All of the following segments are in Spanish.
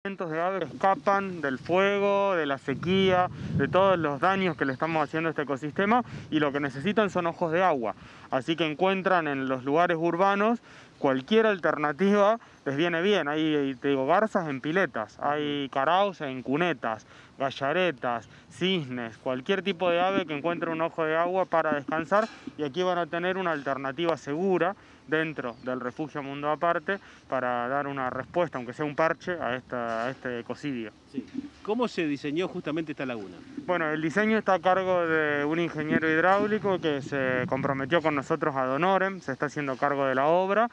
De aves que escapan del fuego, de la sequía, de todos los daños que le estamos haciendo a este ecosistema, y lo que necesitan son ojos de agua. Así que encuentran en los lugares urbanos cualquier alternativa, les viene bien. Hay, te digo, garzas en piletas, hay caraos en cunetas, gallaretas, cisnes, cualquier tipo de ave que encuentre un ojo de agua para descansar, y aquí van a tener una alternativa segura dentro del refugio Mundo Aparte para dar una respuesta, aunque sea un parche, a este ecocidio. Sí. ¿Cómo se diseñó justamente esta laguna? Bueno, el diseño está a cargo de un ingeniero hidráulico que se comprometió con nosotros ad honorem, se está haciendo cargo de la obra,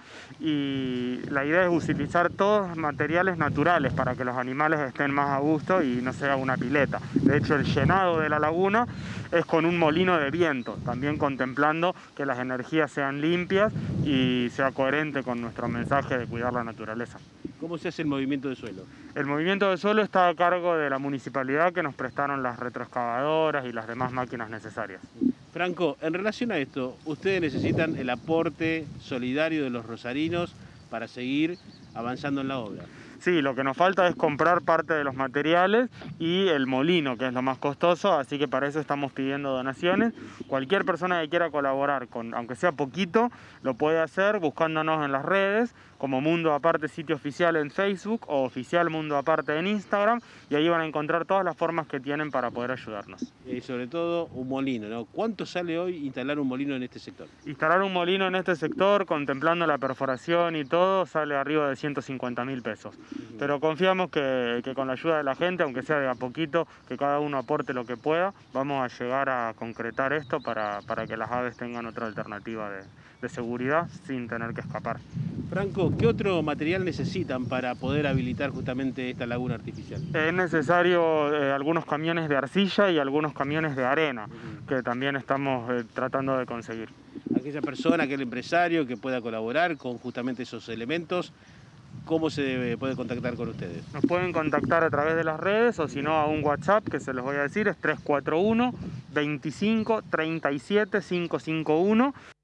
y la idea es utilizar todos materiales naturales para que los animales estén más a gusto y no sea una pileta. De hecho, el llenado de la laguna es con un molino de viento, también contemplando que las energías sean limpias y sea coherente con nuestro mensaje de cuidar la naturaleza. ¿Cómo se hace el movimiento de suelo? El movimiento de suelo está a cargo de la municipalidad, que nos prestaron las retroexcavadoras y las demás máquinas necesarias. Franco, en relación a esto, ustedes necesitan el aporte solidario de los rosarinos para seguir avanzando en la obra. Sí, lo que nos falta es comprar parte de los materiales y el molino, que es lo más costoso, así que para eso estamos pidiendo donaciones. Cualquier persona que quiera colaborar, aunque sea poquito, lo puede hacer buscándonos en las redes, como Mundo Aparte sitio oficial en Facebook o Oficial Mundo Aparte en Instagram, y ahí van a encontrar todas las formas que tienen para poder ayudarnos. Y sobre todo un molino, ¿no? ¿Cuánto sale hoy instalar un molino en este sector? Instalar un molino en este sector, contemplando la perforación y todo, sale arriba de 150.000 pesos. Pero confiamos que con la ayuda de la gente, aunque sea de a poquito, que cada uno aporte lo que pueda, vamos a llegar a concretar esto para que las aves tengan otra alternativa de seguridad sin tener que escapar. Franco, ¿qué otro material necesitan para poder habilitar justamente esta laguna artificial? Es necesario algunos camiones de arcilla y algunos camiones de arena, que también estamos tratando de conseguir. Aquella persona, aquel empresario que pueda colaborar con justamente esos elementos, ¿cómo se puede contactar con ustedes? Nos pueden contactar a través de las redes, o si no a un WhatsApp, que se los voy a decir, es 341 25 37 551.